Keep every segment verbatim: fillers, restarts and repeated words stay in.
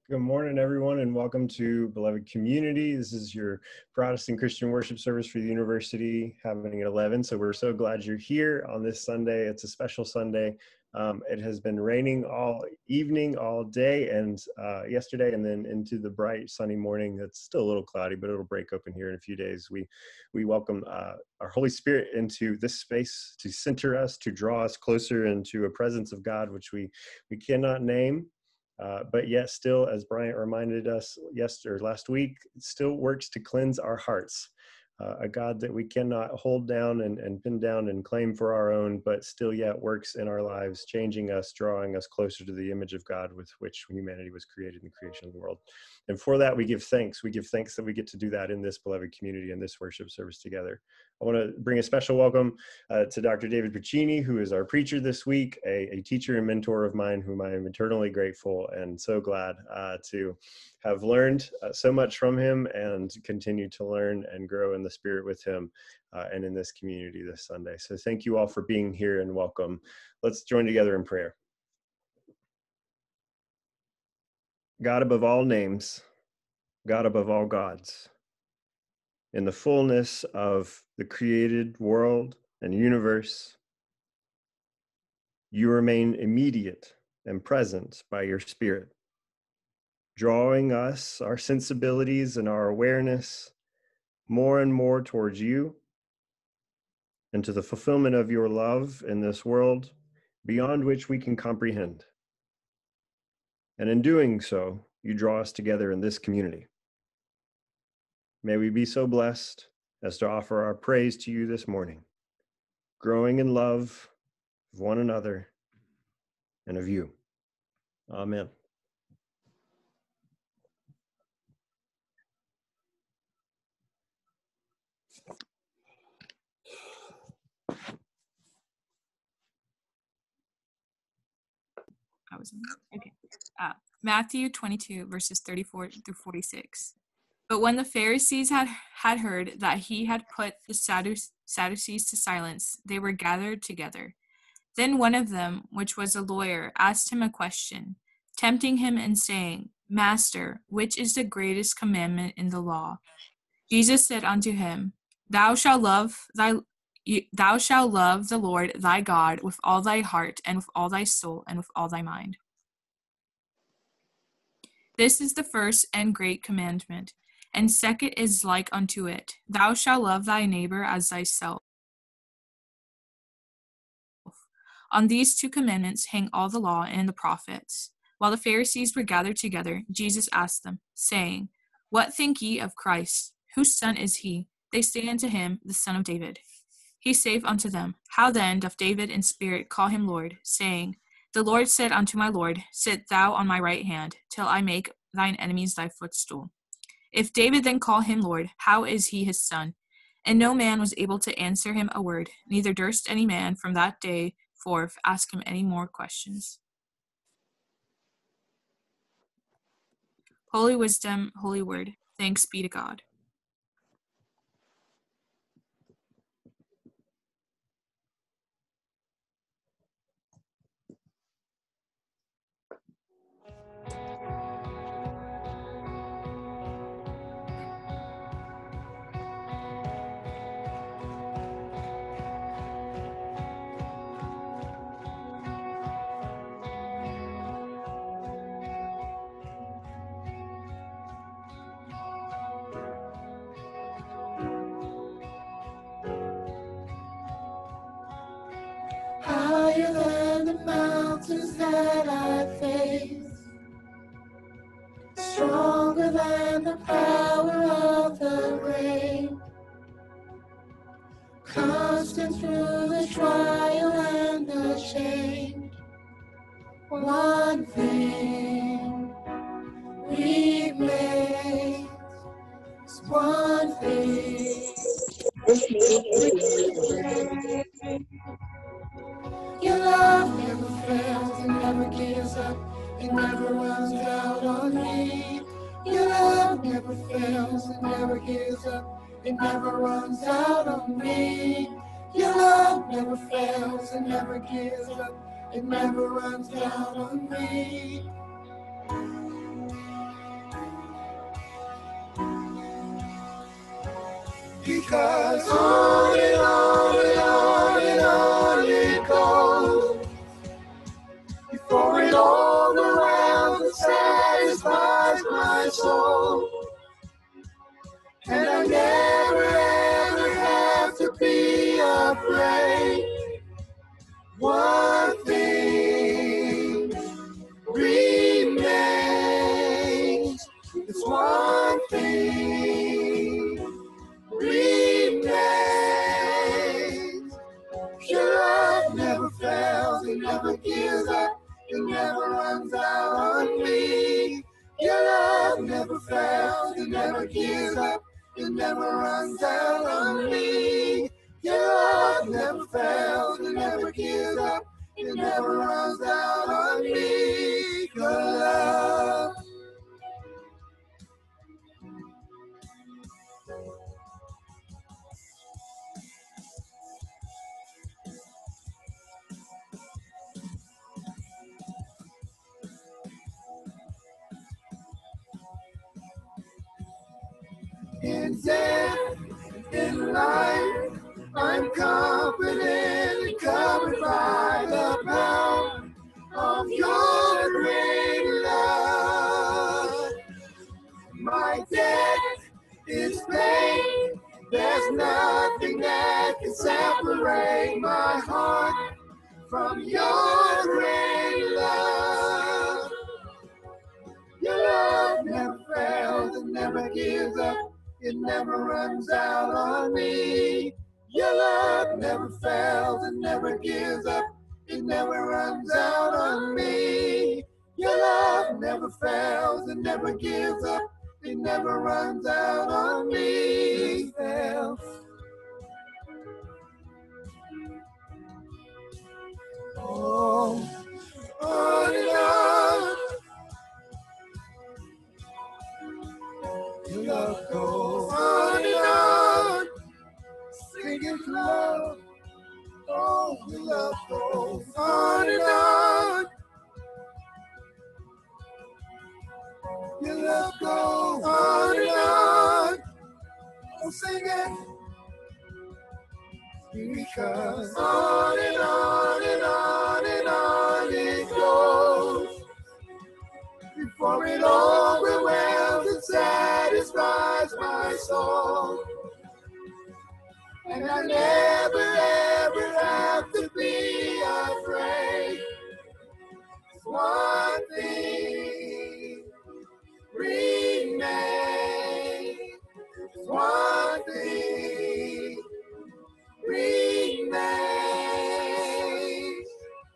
Good morning, everyone, and welcome to Beloved Community. This is your Protestant Christian worship service for the university happening at eleven. So we're so glad you're here on this Sunday. It's a special Sunday. Um, it has been raining all evening, all day, and uh, yesterday, and then into the bright sunny morning. It's still a little cloudy, but it'll break open here in a few days. We we welcome uh, our Holy Spirit into this space to center us, to draw us closer into a presence of God, which we we cannot name. Uh, but yet still, as Bryant reminded us yesterday or last week, it still works to cleanse our hearts. Uh, a God that we cannot hold down and, and pin down and claim for our own, but still yet works in our lives, changing us, drawing us closer to the image of God with which humanity was created in the creation of the world. And for that, we give thanks. We give thanks that we get to do that in this beloved community and this worship service together. I want to bring a special welcome uh, to Doctor David Piccini, who is our preacher this week, a, a teacher and mentor of mine, whom I am eternally grateful and so glad uh, to have learned uh, so much from him and continue to learn and grow in the Spirit with him uh, and in this community this Sunday. So thank you all for being here and welcome. Let's join together in prayer. God above all names, God above all gods, in the fullness of the created world and universe, you remain immediate and present by your Spirit, drawing us, our sensibilities and our awareness more and more towards you and to the fulfillment of your love in this world beyond which we can comprehend. And in doing so, you draw us together in this community. May we be so blessed as to offer our praise to you this morning, growing in love of one another and of you. Amen. I was in okay. Uh, Matthew twenty-two, verses thirty-four through forty-six. But when the Pharisees had, had heard that he had put the Sadduce- Sadducees to silence, they were gathered together. Then one of them, which was a lawyer, asked him a question, tempting him and saying, Master, which is the greatest commandment in the law? Jesus said unto him, Thou shalt love thy thou shalt love the Lord thy God with all thy heart and with all thy soul and with all thy mind. This is the first and great commandment. And second is like unto it, Thou shalt love thy neighbor as thyself. On these two commandments hang all the law and the prophets. While the Pharisees were gathered together, Jesus asked them, saying, What think ye of Christ? Whose son is he? They say unto him, The son of David. He saith unto them, How then doth David in spirit call him Lord, saying, The Lord said unto my Lord, Sit thou on my right hand, till I make thine enemies thy footstool. If David then call him Lord, how is he his son? And no man was able to answer him a word, neither durst any man from that day forth ask him any more questions. Holy wisdom, holy word, thanks be to God. Higher than the mountains that I face, stronger than the power of the rain, constant through the trial and the change. One thing remains, one thing remains. Your love never fails and never gives up. It never runs out on me. Your love never fails and never gives up. It never runs out on me. Your love never fails and never gives up. It never runs out on me. because on and on and on and on it goes, before it overwhelms and satisfies my soul. And I never ever have to be afraid. One thing remains. It's one thing remains. Your love never fails, it never gives up, it never runs out on me. Your love never fails, it never gives up, it never runs out on me. Your love never fails, it never gives up, it never runs out on me. Your love. In death, in life, I'm confident and covered by the power of your great love. My death is pain, there's nothing that can separate my heart from your great love. Your love never fails, it never gives up, it never runs out on me. Your love never fails, it never gives up, it never runs out on me. Your love never fails, it never gives up, it never runs out on me. It fails. Oh, on and on. Your love goes on and on, singing love. Oh, your love goes on and on. Your love goes on and on. Oh, sing it. Because on and on and on and on it goes, before it overwhelms and satisfies my soul. And I never ever have to be afraid. One thing remains. One thing remains.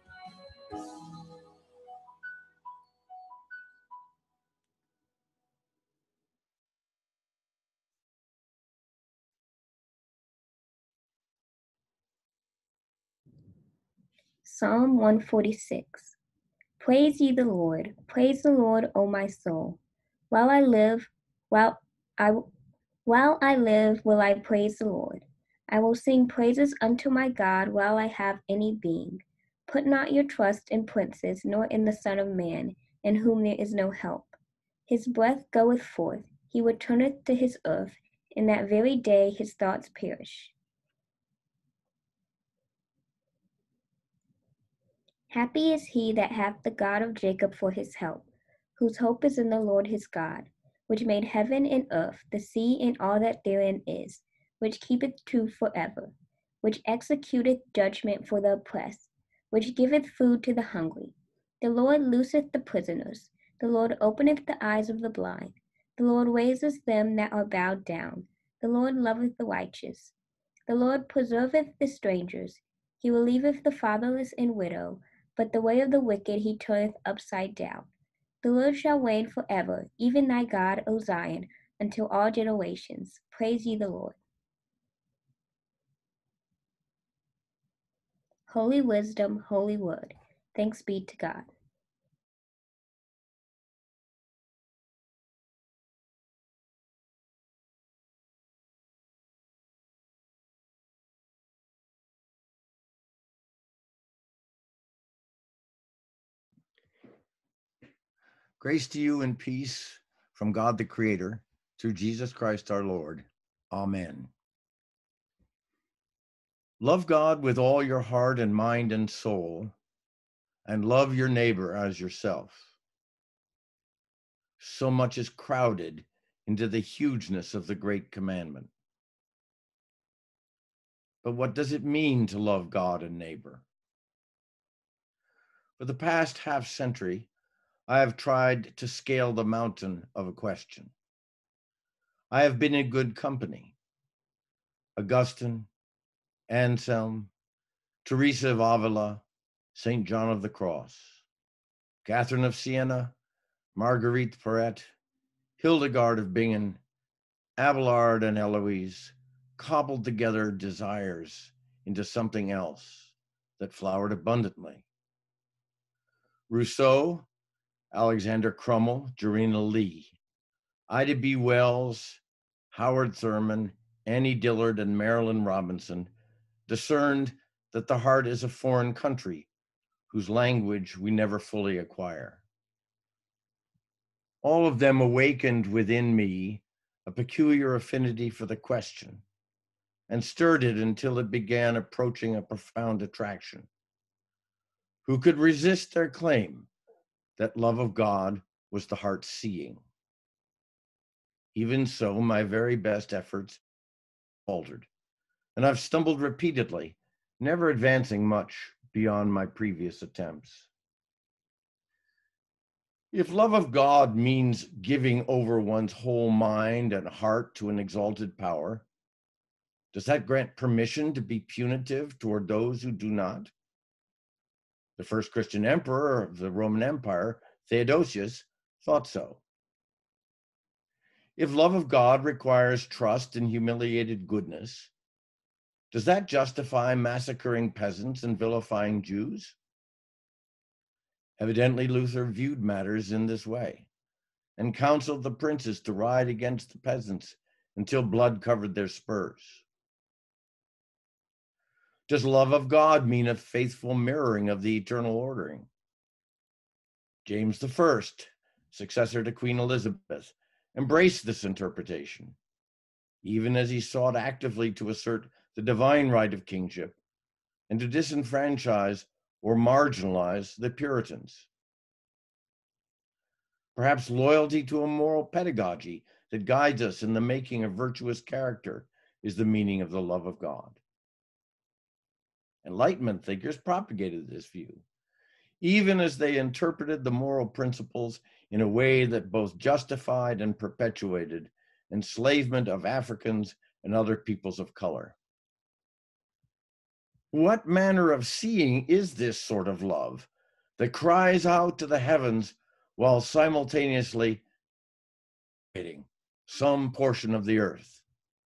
Psalm one forty-six. Praise ye the Lord. Praise the Lord, O my soul. While I live, while I while I live, will I praise the Lord. I will sing praises unto my God while I have any being. Put not your trust in princes, nor in the Son of Man, in whom there is no help. His breath goeth forth, he returneth to his earth, in that very day his thoughts perish. Happy is he that hath the God of Jacob for his help, whose hope is in the Lord his God, which made heaven and earth, the sea and all that therein is, which keepeth truth forever, which executeth judgment for the oppressed, which giveth food to the hungry. The Lord looseth the prisoners. The Lord openeth the eyes of the blind. The Lord raiseth them that are bowed down. The Lord loveth the righteous. The Lord preserveth the strangers. He relieveth the fatherless and widow, but the way of the wicked he turneth upside down. The Lord shall reign forever, even thy God, O Zion, until all generations. Praise ye the Lord. Holy wisdom, holy word. Thanks be to God. Grace to you and peace from God the Creator, through Jesus Christ our Lord. Amen. Love God with all your heart and mind and soul, and love your neighbor as yourself. So much is crowded into the hugeness of the great commandment. But what does it mean to love God and neighbor? For the past half century, I have tried to scale the mountain of a question. I have been in good company. Augustine, Anselm, Teresa of Avila, Saint John of the Cross, Catherine of Siena, Marguerite Porete, Hildegard of Bingen, Abelard and Eloise cobbled together desires into something else that flowered abundantly. Rousseau, Alexander Crummell, Jarena Lee, Ida B. Wells, Howard Thurman, Annie Dillard, and Marilyn Robinson discerned that the heart is a foreign country whose language we never fully acquire. All of them awakened within me a peculiar affinity for the question and stirred it until it began approaching a profound attraction. Who could resist their claim that love of God was the heart seeing? Even so, my very best efforts faltered, and I've stumbled repeatedly, never advancing much beyond my previous attempts. If love of God means giving over one's whole mind and heart to an exalted power, does that grant permission to be punitive toward those who do not? The first Christian emperor of the Roman Empire, Theodosius, thought so. If love of God requires trust in humiliated goodness, does that justify massacring peasants and vilifying Jews? Evidently, Luther viewed matters in this way and counseled the princes to ride against the peasants until blood covered their spurs. Does love of God mean a faithful mirroring of the eternal ordering? James the First, successor to Queen Elizabeth, embraced this interpretation, even as he sought actively to assert the divine right of kingship and to disenfranchise or marginalize the Puritans. Perhaps loyalty to a moral pedagogy that guides us in the making of virtuous character is the meaning of the love of God. Enlightenment thinkers propagated this view, even as they interpreted the moral principles in a way that both justified and perpetuated enslavement of Africans and other peoples of color. What manner of seeing is this sort of love that cries out to the heavens while simultaneously hitting some portion of the earth?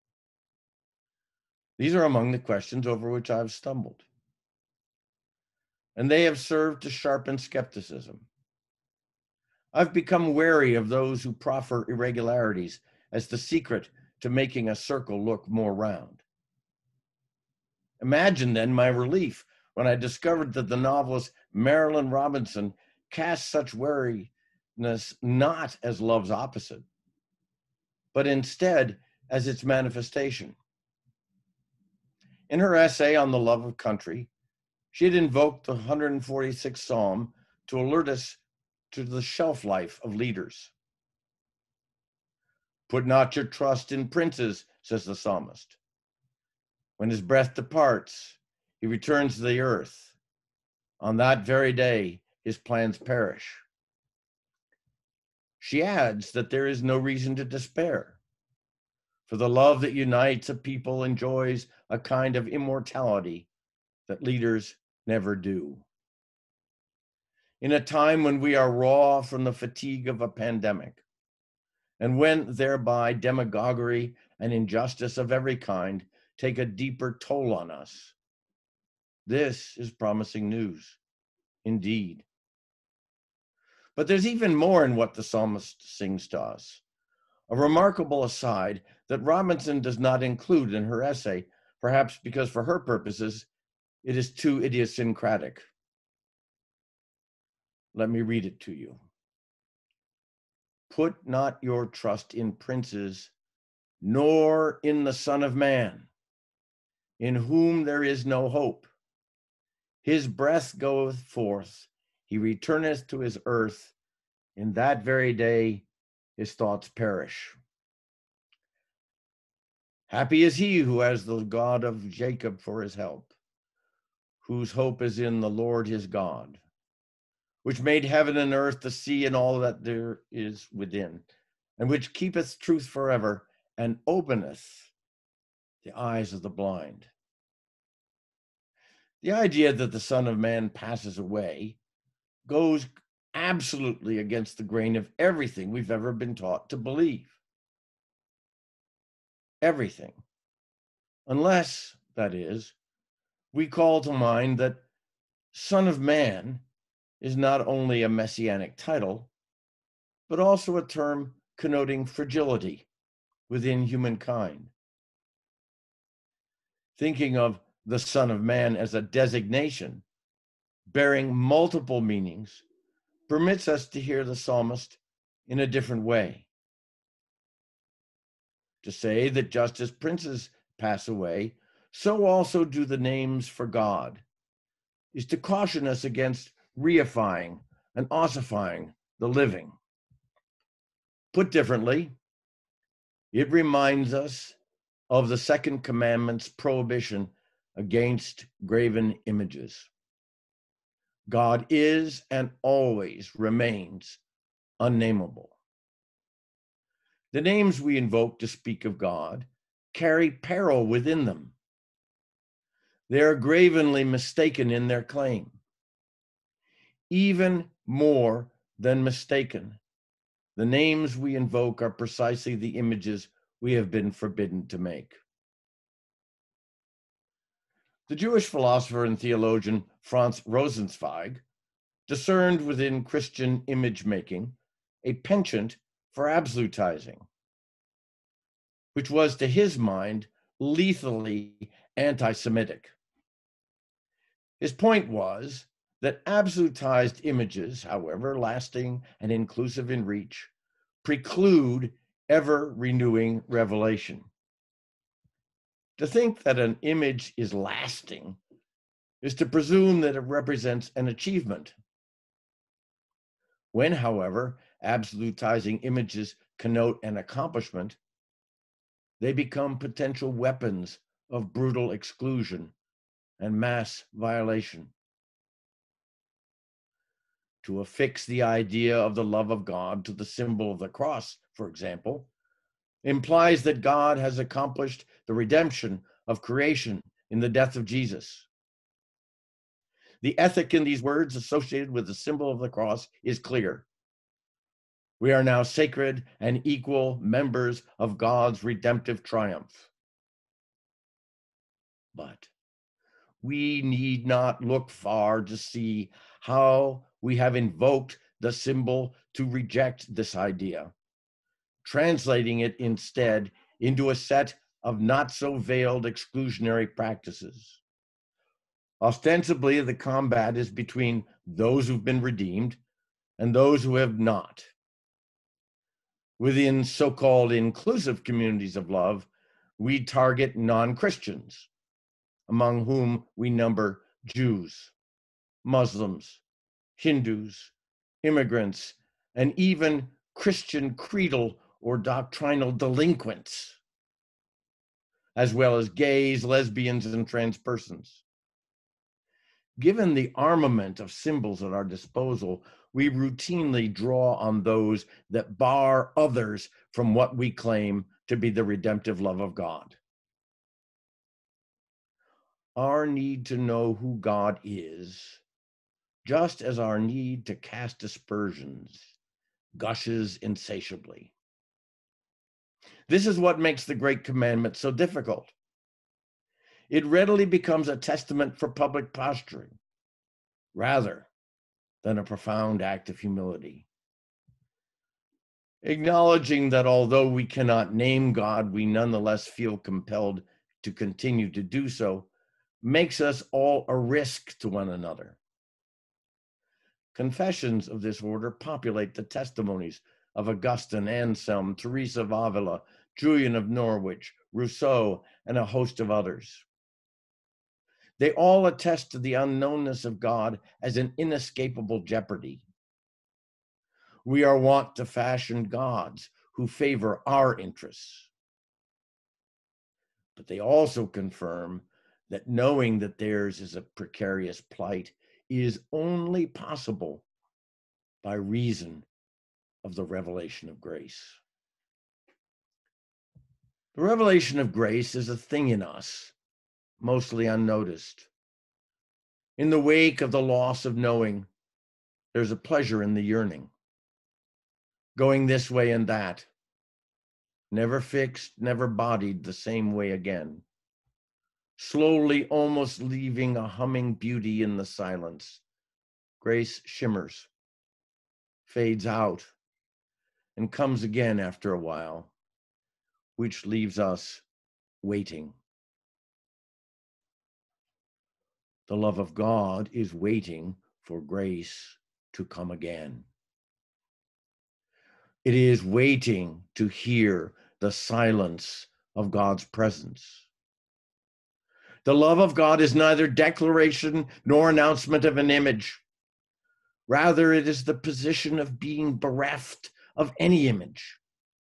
These are among the questions over which I've stumbled, and they have served to sharpen skepticism. I've become wary of those who proffer irregularities as the secret to making a circle look more round. Imagine then my relief when I discovered that the novelist Marilyn Robinson cast such wariness not as love's opposite, but instead as its manifestation. In her essay on the love of country, she had invoked the one hundred forty-sixth Psalm to alert us to the shelf life of leaders. Put not your trust in princes, says the psalmist. When his breath departs, he returns to the earth. On that very day, his plans perish. She adds that there is no reason to despair, for the love that unites a people enjoys a kind of immortality that leaders never do. In a time when we are raw from the fatigue of a pandemic, and when thereby demagoguery and injustice of every kind take a deeper toll on us, this is promising news, indeed. But there's even more in what the psalmist sings to us. A remarkable aside that Robinson does not include in her essay, perhaps because for her purposes, it is too idiosyncratic. Let me read it to you. Put not your trust in princes, nor in the Son of Man. in whom there is no hope. His breath goeth forth, he returneth to his earth. In that very day his thoughts perish. Happy is he who has the God of Jacob for his help, whose hope is in the Lord his God, which made heaven and earth, the sea, and all that there is within, and which keepeth truth forever, and openeth the eyes of the blind. The idea that the Son of Man passes away goes absolutely against the grain of everything we've ever been taught to believe. Everything. Unless, that is, we call to mind that Son of Man is not only a messianic title, but also a term connoting fragility within humankind. Thinking of the Son of Man as a designation bearing multiple meanings permits us to hear the psalmist in a different way. To say that just as princes pass away, so also do the names for God, is to caution us against reifying and ossifying the living. Put differently, it reminds us of the second commandment's prohibition against graven images. God is and always remains unnameable. The names we invoke to speak of God carry peril within them. They are gravenly mistaken in their claim. Even more than mistaken, the names we invoke are precisely the images we have been forbidden to make. The Jewish philosopher and theologian Franz Rosenzweig discerned within Christian image making a penchant for absolutizing, which was to his mind lethally anti-Semitic. His point was that absolutized images, however lasting and inclusive in reach, preclude ever-renewing revelation. To think that an image is lasting is to presume that it represents an achievement. When, however, absolutizing images connote an accomplishment, they become potential weapons of brutal exclusion and mass violation. To affix the idea of the love of God to the symbol of the cross, for example, implies that God has accomplished the redemption of creation in the death of Jesus. The ethic in these words associated with the symbol of the cross is clear. We are now sacred and equal members of God's redemptive triumph. But we need not look far to see how we have invoked the symbol to reject this idea, translating it instead into a set of not so veiled exclusionary practices. Ostensibly, the combat is between those who've been redeemed and those who have not. Within so-called inclusive communities of love, we target non-Christians, among whom we number Jews, Muslims, Hindus, immigrants, and even Christian creedal or doctrinal delinquents, as well as gays, lesbians, and trans persons. Given the armament of symbols at our disposal, we routinely draw on those that bar others from what we claim to be the redemptive love of God. Our need to know who God is, just as our need to cast aspersions, gushes insatiably. This is what makes the Great Commandment so difficult. It readily becomes a testament for public posturing, rather than a profound act of humility. Acknowledging that although we cannot name God, we nonetheless feel compelled to continue to do so, makes us all a risk to one another. Confessions of this order populate the testimonies of Augustine, Anselm, Teresa of Avila, Julian of Norwich, Rousseau, and a host of others. They all attest to the unknownness of God as an inescapable jeopardy. We are wont to fashion gods who favor our interests. But they also confirm that knowing that theirs is a precarious plight is only possible by reason of the revelation of grace. The revelation of grace is a thing in us, mostly unnoticed. In the wake of the loss of knowing, there's a pleasure in the yearning. Going this way and that, never fixed, never bodied the same way again. Slowly, almost leaving a humming beauty in the silence, grace shimmers, fades out, and comes again after a while, which leaves us waiting. The love of God is waiting for grace to come again. It is waiting to hear the silence of God's presence. The love of God is neither declaration nor announcement of an image. Rather, it is the position of being bereft of any image.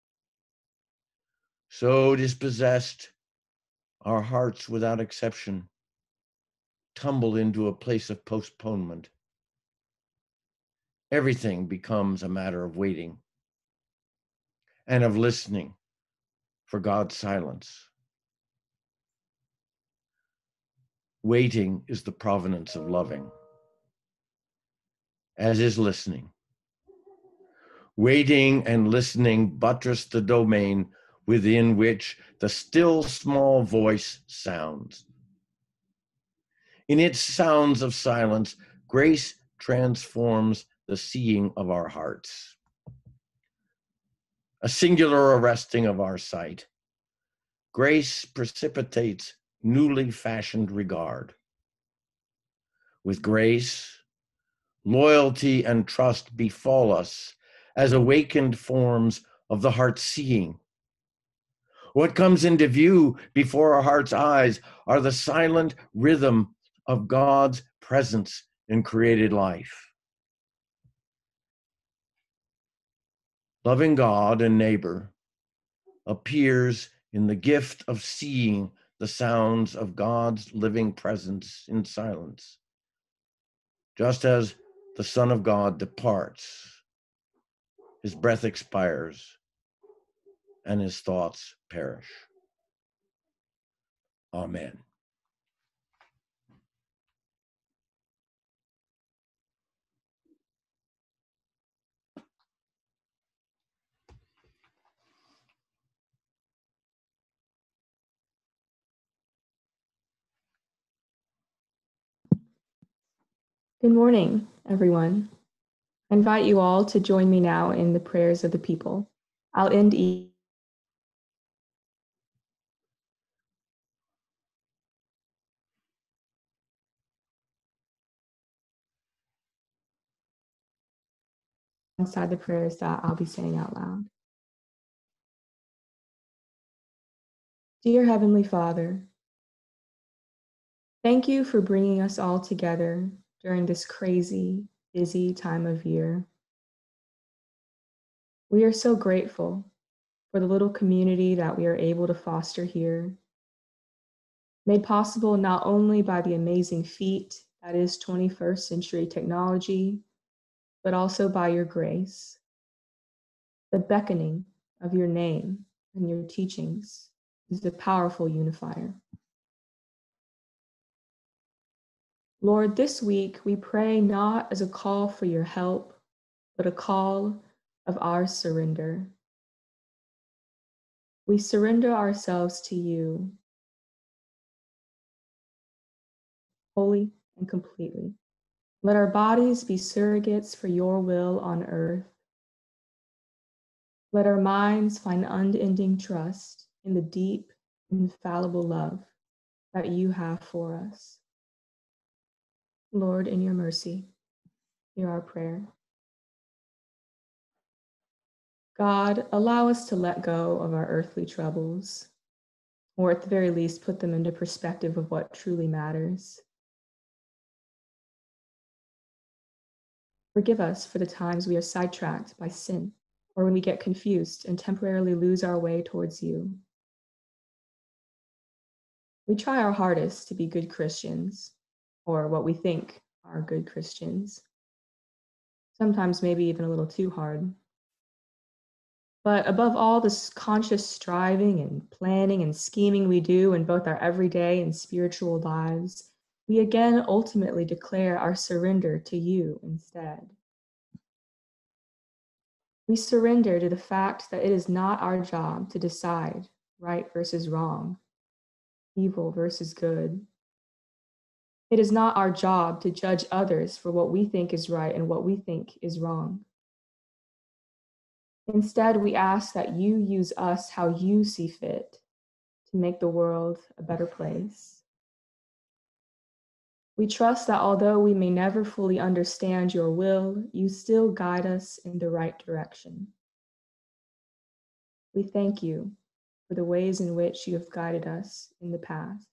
So dispossessed, our hearts, without exception, tumble into a place of postponement. Everything becomes a matter of waiting and of listening for God's silence. Waiting is the provenance of loving, as is listening. Waiting and listening buttress the domain within which the still small voice sounds. In its sounds of silence, grace transforms the seeing of our hearts. A singular arresting of our sight. Grace precipitates newly fashioned regard. With grace, loyalty and trust befall us as awakened forms of the heart seeing. What comes into view before our heart's eyes are the silent rhythm of God's presence in created life. Loving God and neighbor appears in the gift of seeing the sounds of God's living presence in silence, just as the Son of God departs, his breath expires, and his thoughts perish. Amen. Good morning, everyone. I invite you all to join me now in the prayers of the people. I'll end each alongside the prayers that I'll be saying out loud. Dear Heavenly Father, thank you for bringing us all together during this crazy, busy time of year. We are so grateful for the little community that we are able to foster here, made possible not only by the amazing feat that is twenty-first century technology, but also by your grace. The beckoning of your name and your teachings is a powerful unifier. Lord, this week we pray not as a call for your help, but a call of our surrender. We surrender ourselves to you, wholly and completely. Let our bodies be surrogates for your will on earth. Let our minds find unending trust in the deep, infallible love that you have for us. Lord, in your mercy, hear our prayer. God, allow us to let go of our earthly troubles, or at the very least, put them into perspective of what truly matters. Forgive us for the times we are sidetracked by sin, or when we get confused and temporarily lose our way towards you. We try our hardest to be good Christians, or what we think are good Christians. Sometimes maybe even a little too hard. But above all this conscious striving and planning and scheming we do in both our everyday and spiritual lives, we again ultimately declare our surrender to you instead. We surrender to the fact that it is not our job to decide right versus wrong, evil versus good. It is not our job to judge others for what we think is right and what we think is wrong. Instead, we ask that you use us how you see fit to make the world a better place. We trust that although we may never fully understand your will, you still guide us in the right direction. We thank you for the ways in which you have guided us in the past.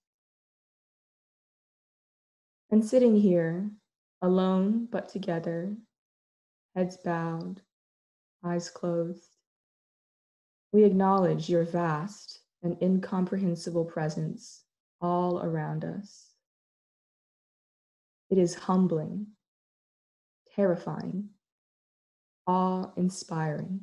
And sitting here, alone but together, heads bowed, eyes closed, we acknowledge your vast and incomprehensible presence all around us. It is humbling, terrifying, awe-inspiring.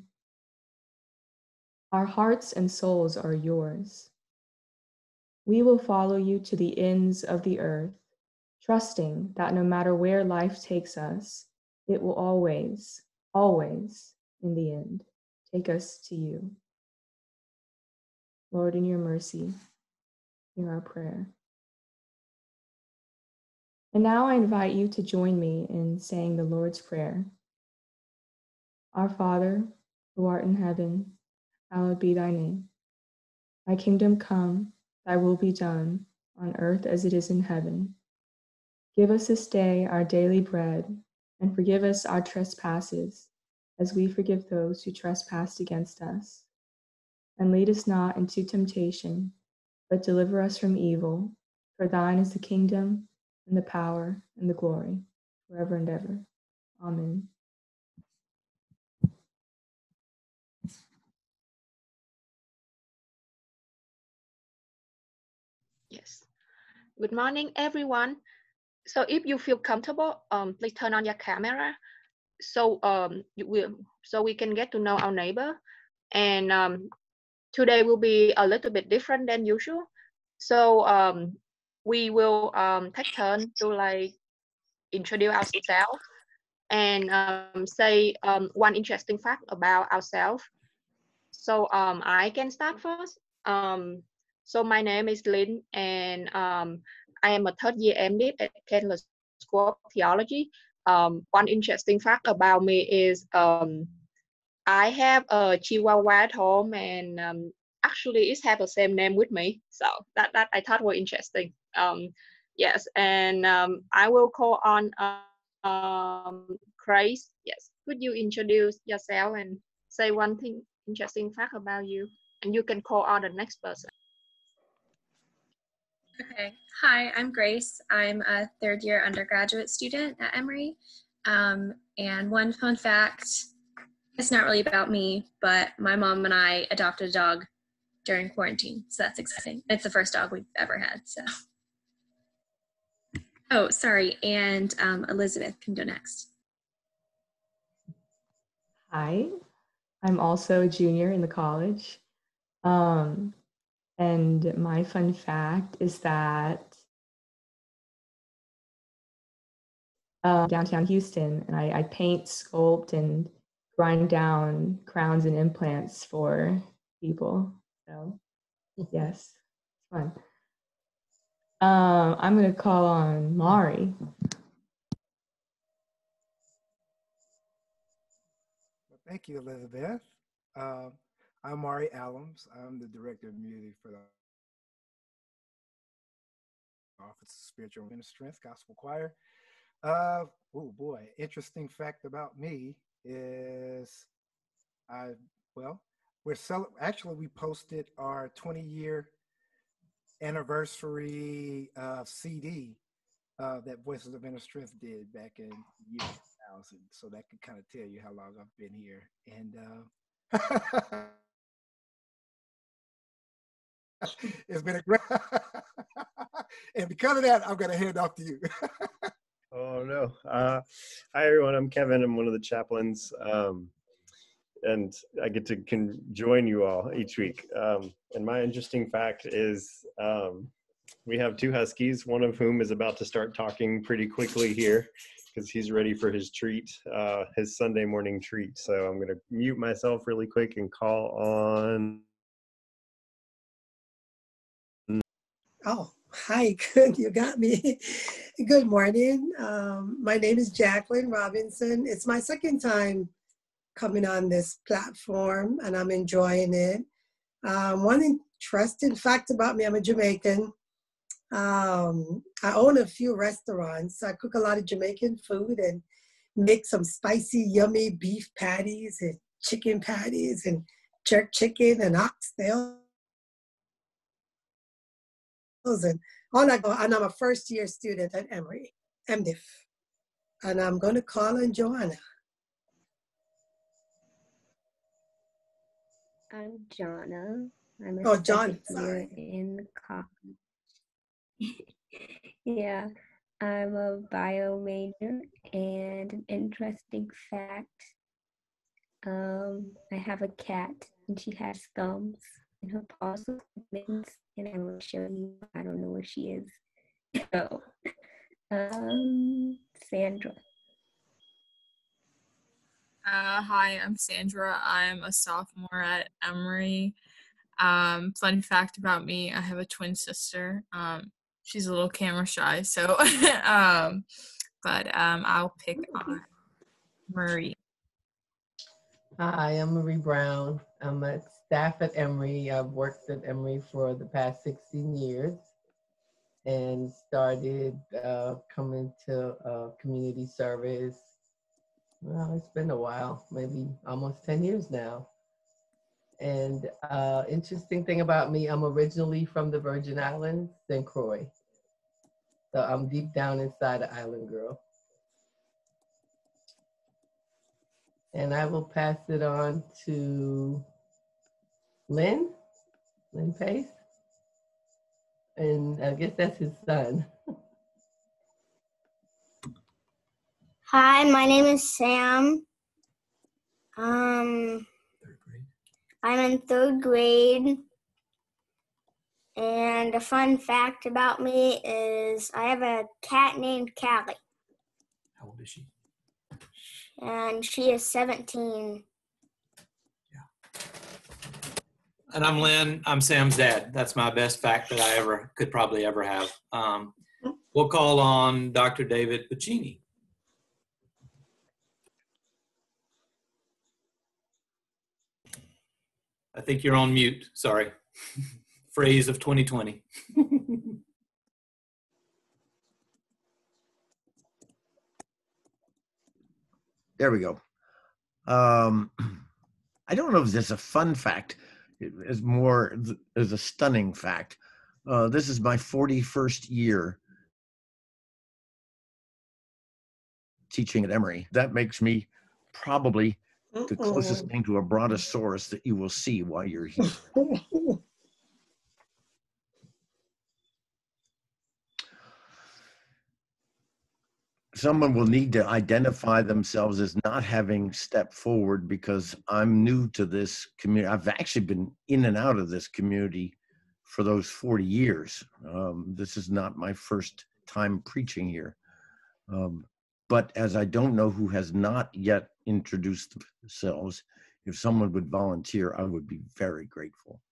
Our hearts and souls are yours. We will follow you to the ends of the earth, trusting that no matter where life takes us, it will always, always, in the end, take us to you. Lord, in your mercy, hear our prayer. And now I invite you to join me in saying the Lord's Prayer. Our Father, who art in heaven, hallowed be thy name. Thy kingdom come, thy will be done, on earth as it is in heaven. Give us this day our daily bread, and forgive us our trespasses, as we forgive those who trespass against us. And lead us not into temptation, but deliver us from evil. For thine is the kingdom, and the power, and the glory, forever and ever. Amen. Yes. Good morning, everyone. So if you feel comfortable, um, please turn on your camera, so um, you will, so we can get to know our neighbor. And um, today will be a little bit different than usual. So um, we will um, take turn to like introduce ourselves and um, say um, one interesting fact about ourselves. So um, I can start first. Um, so my name is Lynn, and um, I am a third year M D at Kendall School of Theology. Um, one interesting fact about me is um, I have a Chihuahua at home, and um, actually it have the same name with me. So that that I thought was interesting. Um, yes, and um, I will call on um, Grace. Yes, could you introduce yourself and say one thing interesting fact about you, and you can call on the next person. Okay. Hi, I'm Grace. I'm a third year undergraduate student at Emory. Um, and one fun fact, it's not really about me, but my mom and I adopted a dog during quarantine. So that's exciting. It's the first dog we've ever had. So. Oh, sorry. And um, Elizabeth can go next. Hi, I'm also a junior in the college. Um, and my fun fact is that um, downtown Houston, and I, I paint, sculpt, and grind down crowns and implants for people. So yes, it's fun. Um, I'm gonna call on Mari. Well, thank you, Elizabeth. Uh, I'm Mari Allums. I'm the Director of Music for the Office of Spiritual Ministry, Gospel Choir. Uh, oh boy, interesting fact about me is I, well, we're cel- actually we posted our twenty year anniversary uh, C D uh, that Voices of Inner Strength did back in year two house, and so that could kind of tell you how long I've been here. And uh, it's been a great, and because of that, I'm going to hand off to you. Oh, no. Uh, hi, everyone. I'm Kevin. I'm one of the chaplains, um, and I get to can join you all each week. Um, and my interesting fact is um, we have two Huskies, one of whom is about to start talking pretty quickly here because he's ready for his treat, uh, his Sunday morning treat. So I'm going to mute myself really quick and call on. Oh, hi, good, you got me. Good morning. Um, my name is Jacqueline Robinson. It's my second time coming on this platform, and I'm enjoying it. Um, one interesting fact about me, I'm a Jamaican. Um, I own a few restaurants. I cook a lot of Jamaican food and make some spicy, yummy beef patties and chicken patties and jerk chicken and oxtail. And all I go, and I'm a first year student at Emory, M Div. And I'm going to call on Joanna. I'm Jonna. I'm a Oh, John, second year in college. Yeah, I'm a bio major, and an interesting fact, um, I have a cat, and she has thumbs, and her paws look like mittens, and I will show you. I don't know where she is. So, um, Sandra. Uh, hi, I'm Sandra. I'm a sophomore at Emory. Um, fun fact about me, I have a twin sister. Um, she's a little camera shy, so, um, but um, I'll pick on Marie. Hi, I'm Marie Brown. I'm a staff at Emory. I've worked at Emory for the past sixteen years and started uh, coming to uh, community service. Well, it's been a while, maybe almost ten years now. And uh, interesting thing about me, I'm originally from the Virgin Islands, Saint Croix. So I'm deep down inside an island girl. And I will pass it on to Lynn, Lynn Pace. And I guess that's his son. Hi, my name is Sam. Um, I'm in third grade. And a fun fact about me is I have a cat named Callie. How old is she? And she is seventeen. And I'm Lynn. I'm Sam's dad. That's my best fact that I ever could probably ever have. Um, we'll call on Doctor David Puccini. I think you're on mute. Sorry. Phrase of twenty twenty. There we go. Um, I don't know if this is a fun fact. It is more as a stunning fact. Uh, this is my forty-first year teaching at Emory. That makes me probably the closest thing to a brontosaurus that you will see while you're here. Someone will need to identify themselves as not having stepped forward because I'm new to this community. I've actually been in and out of this community for those forty years. Um, this is not my first time preaching here. Um, but as I don't know who has not yet introduced themselves, if someone would volunteer, I would be very grateful.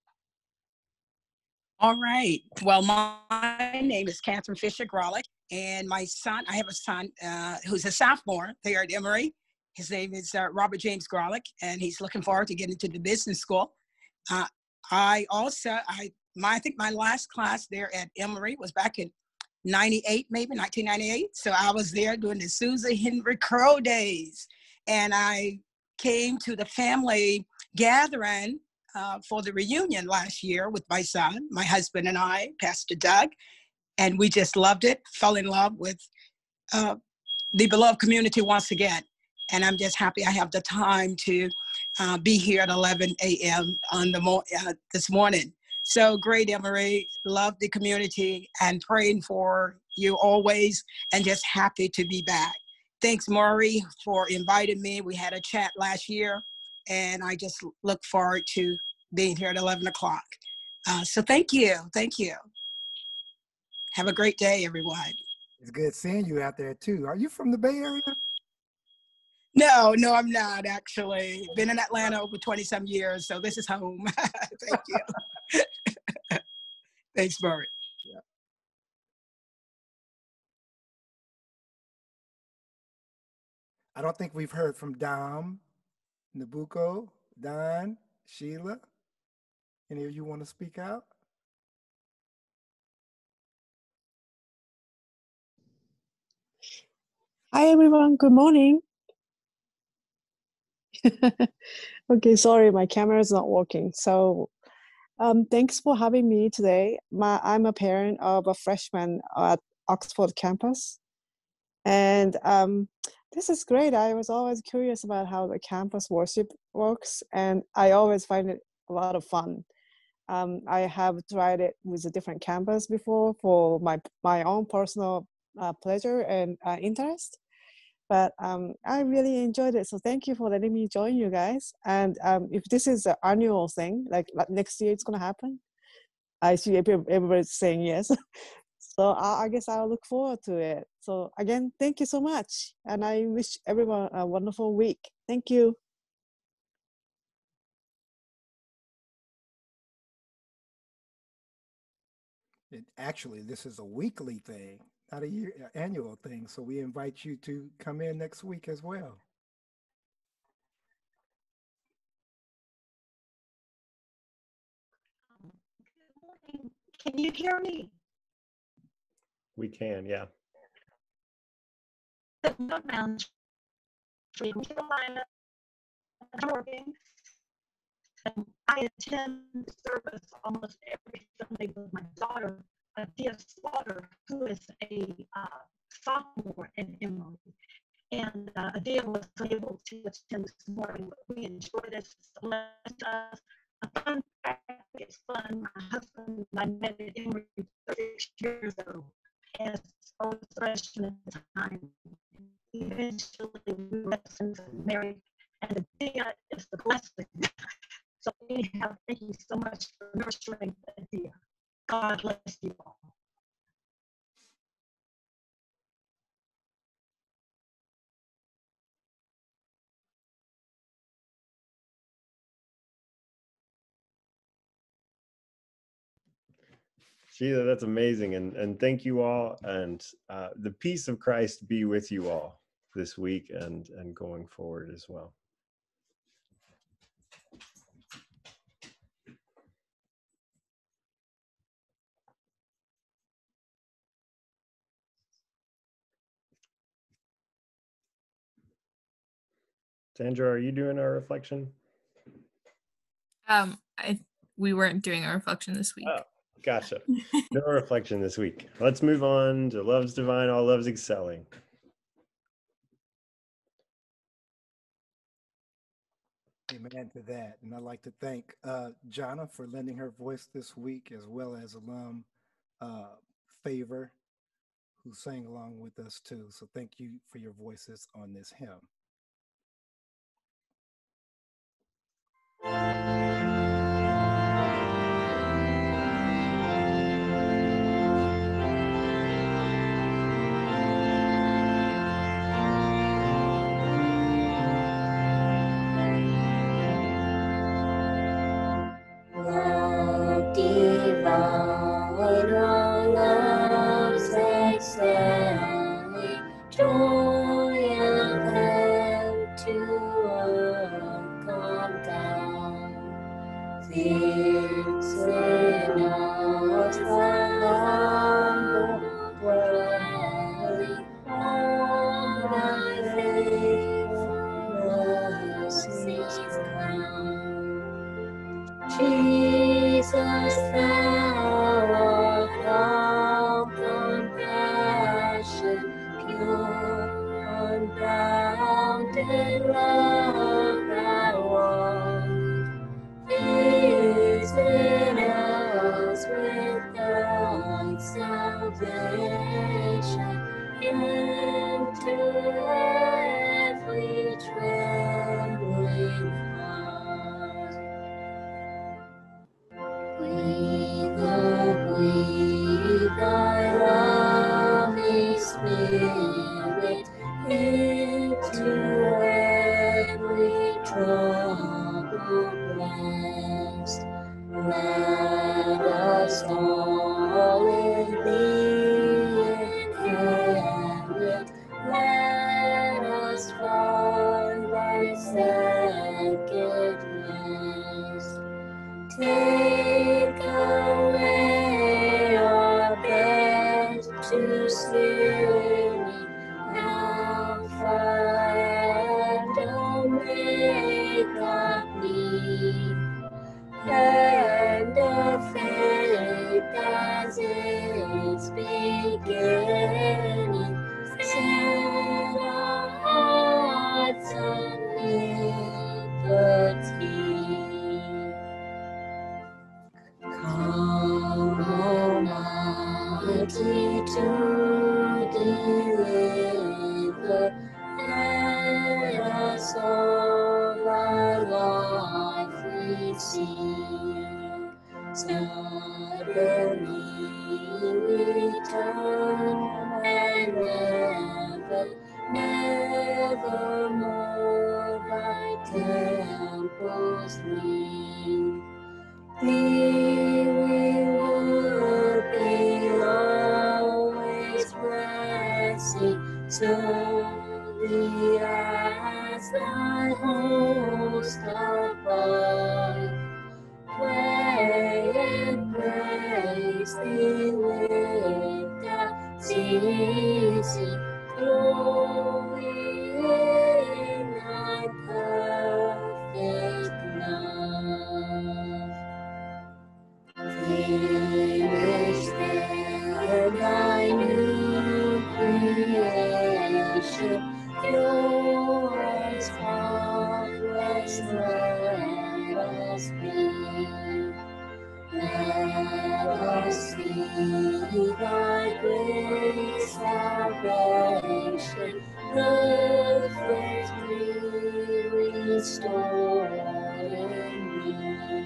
All right. Well, my name is Catherine Fisher Grolick, and my son, I have a son uh, who's a sophomore there at Emory. His name is uh, Robert James Grolick, and he's looking forward to getting into the business school. Uh, I also, I, my, I think my last class there at Emory was back in ninety-eight, maybe nineteen ninety-eight. So I was there during the Susan Henry Crow days, and I came to the family gathering Uh, for the reunion last year with my son, my husband and I, Pastor Doug, and we just loved it, fell in love with uh, the beloved community once again. And I'm just happy I have the time to uh, be here at eleven a.m. on the mo- uh, this morning. So great, Emery. Love the community and praying for you always, and just happy to be back. Thanks, Maury, for inviting me. We had a chat last year, and I just look forward to being here at eleven o'clock. Uh, so thank you. Thank you. Have a great day, everyone. It's good seeing you out there too. Are you from the Bay Area? No, no, I'm not actually. Been in Atlanta over twenty some years, so this is home. Thank you. Thanks, Maury. Yeah. I don't think we've heard from Dom, Nabucco, Don, Sheila. Any of you want to speak out? Hi everyone, good morning. Okay, sorry, my camera is not working. So um, thanks for having me today. My, I'm a parent of a freshman at Oxford campus. And um, this is great. I was always curious about how the campus worship works, and I always find it a lot of fun. Um, I have tried it with a different campus before for my, my own personal uh, pleasure and uh, interest. But um, I really enjoyed it. So thank you for letting me join you guys. And um, if this is an annual thing, like, like next year it's going to happen, I see everybody's saying yes. So I, I guess I'll look forward to it. So again, thank you so much. And I wish everyone a wonderful week. Thank you. It, actually, this is a weekly thing, not a year uh, annual thing. So we invite you to come in next week as well. Can you hear me? We can, yeah. Carolina, working. And I attend the service almost every Sunday with my daughter, Adia Slaughter, who is a uh, sophomore in Emory. And uh, Adia was able to attend this morning, but we enjoyed it. A fun fact, it's fun. My husband and I met at Emory thirty-six years ago, and so it's freshman time. Eventually, we met since married, and Adia is the blessing. So anyhow, thank you so much for nurturing the idea. God bless you all. Sheila, that's amazing. And, and thank you all. And uh, the peace of Christ be with you all this week and, and going forward as well. Sandra, are you doing our reflection? Um, I we weren't doing a reflection this week. Oh, gotcha. No reflection this week. Let's move on to Love's Divine, All Love's Excelling. Amen to that. And I'd like to thank uh, Jonna for lending her voice this week, as well as alum uh, Favor, who sang along with us too. So thank you for your voices on this hymn. Love divine, all love's excelling, joy and help to come down. Fix in us the humble dwelling, all thy faithfulness crown. Jesus, thou art all compassion, pure, unbounded blessed. Let us all in thee inherit. Let us find thy sacredness. Take away our bed to sleep, now find Omega be, and of faith as its beginning, set our hearts on liberty. Come, Almighty, to deliver. Let us all thy life receive. Suddenly return and never, nevermore thy temples leave. Thee we would be always blessing, serve thee as thy host above. Pray and praise thee without ceasing, glory in thy perfect love. Finish then thy new creation, yours spotless let us be. Let us see thy great salvation, perfect restored in thee.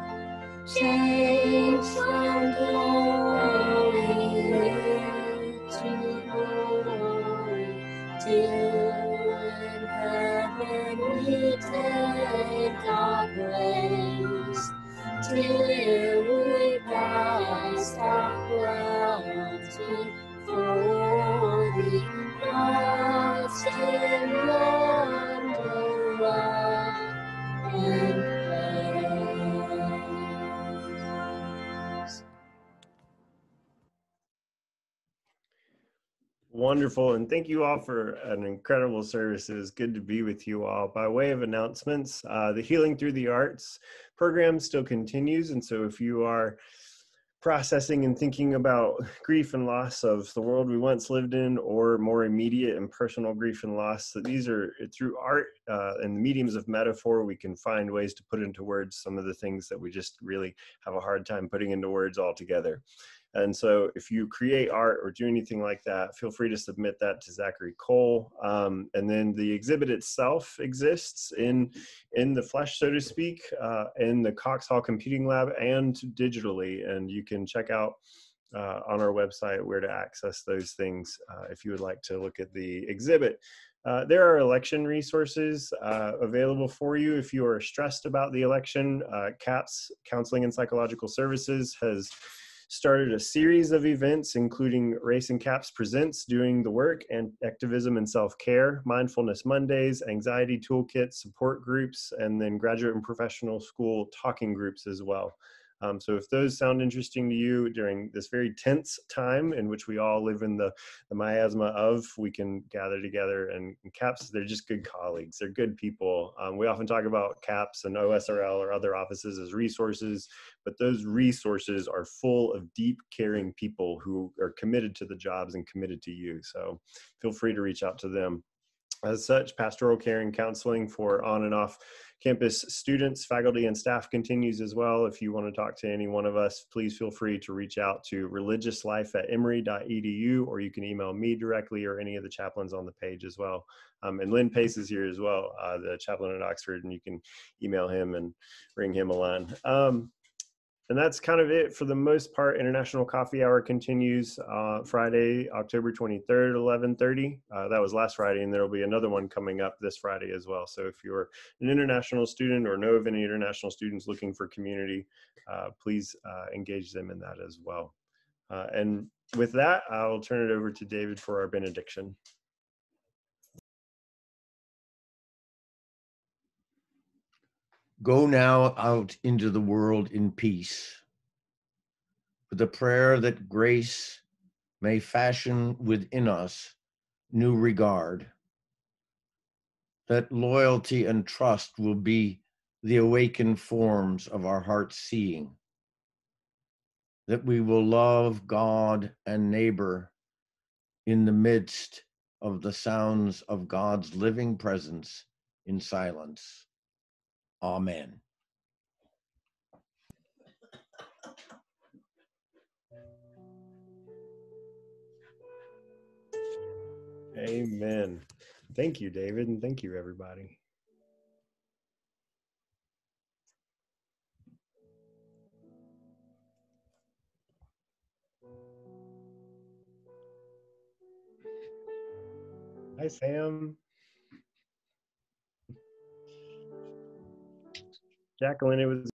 Change from glory to glory, till in heaven we take our place, till we cast our crowns before thee, lost in wonder, love, and praise. Wonderful, and thank you all for an incredible service. It is good to be with you all. By way of announcements, uh, the Healing Through the Arts program still continues, and so if you are processing and thinking about grief and loss of the world we once lived in, or more immediate and personal grief and loss, that these are through art uh, and the mediums of metaphor, we can find ways to put into words some of the things that we just really have a hard time putting into words altogether. And so if you create art or do anything like that, feel free to submit that to Zachary Cole. Um, and then the exhibit itself exists in, in the flesh, so to speak, uh, in the Cox Hall Computing Lab and digitally. And you can check out uh, on our website where to access those things uh, if you would like to look at the exhibit. Uh, there are election resources uh, available for you if you are stressed about the election. uh, CAPS, Counseling and Psychological Services, has started a series of events, including Race and Caps Presents, Doing the Work, and Activism and Self-Care, Mindfulness Mondays, Anxiety Toolkit, support groups, and then graduate and professional school talking groups as well. Um, so if those sound interesting to you during this very tense time in which we all live in the, the miasma of, we can gather together. And, and CAPS, they're just good colleagues. They're good people. Um, we often talk about CAPS and O S R L or other offices as resources, but those resources are full of deep, caring people who are committed to the jobs and committed to you. So feel free to reach out to them. As such, pastoral care and counseling for on and off campus students, faculty, and staff continues as well. If you want to talk to any one of us, please feel free to reach out to religiouslife at emory dot e d u, or you can email me directly or any of the chaplains on the page as well. Um, and Lynn Pace is here as well, uh, the chaplain at Oxford, and you can email him and bring him a line. Um, and that's kind of it for the most part. International Coffee Hour continues uh, Friday, October twenty-third, eleven thirty. Uh, that was last Friday, and there will be another one coming up this Friday as well. So if you're an international student or know of any international students looking for community, uh, please uh, engage them in that as well. Uh, and with that, I'll turn it over to David for our benediction. Go now out into the world in peace, with a prayer that grace may fashion within us new regard, that loyalty and trust will be the awakened forms of our heart's seeing, that we will love God and neighbor in the midst of the sounds of God's living presence in silence. Amen. Amen. Thank you, David, and thank you, everybody. Hi, Sam. Jacqueline, it was